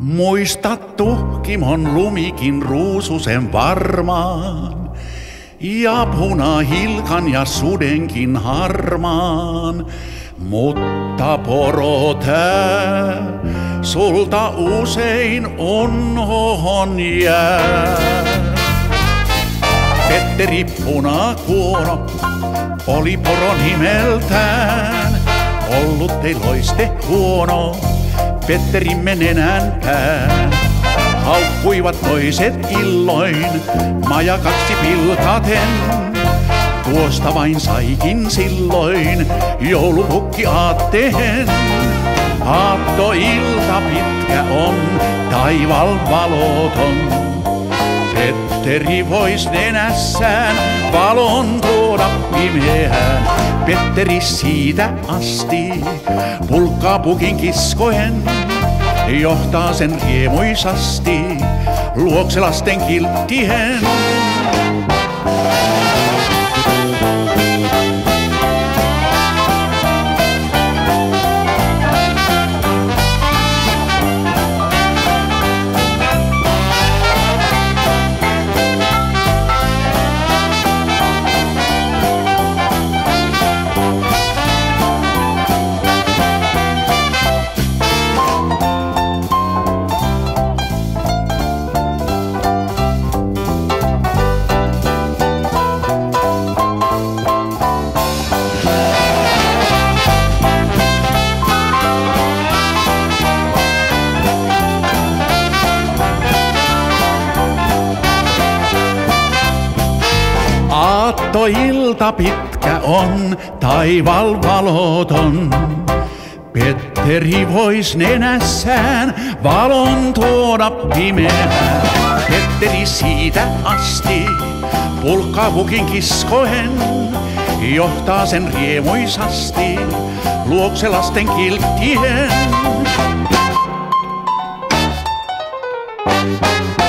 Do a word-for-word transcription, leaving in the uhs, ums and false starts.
Muista tuhkimon lumikin ruususen varmaan, ja punahilkan ja sudenkin harmaan. Mutta poro tää sulta usein unhohon jää. Petteri Punakuono oli poro nimeltään, ollut ei loiste huono Petterimme nenänpää. Haukkuivat toiset illoin majakaksi pilkaten, tuosta vain saikin silloin joulupukki aatteen. Aattoilta pitkä on, taival valoton. Petteri vois nenässään valon tuoda pimeään. Petteri siitä asti pulkkaa pukin kiskoen, johtaa sen riemuisasti luokse lasten kilttien. Aattoilta pitkä on, taival valoton. Petteri vois nenässään valon tuoda pimeään. Petteri siitä asti pulkkaa pukin kiskoen, johtaa sen riemuisasti luokse lasten kilttien.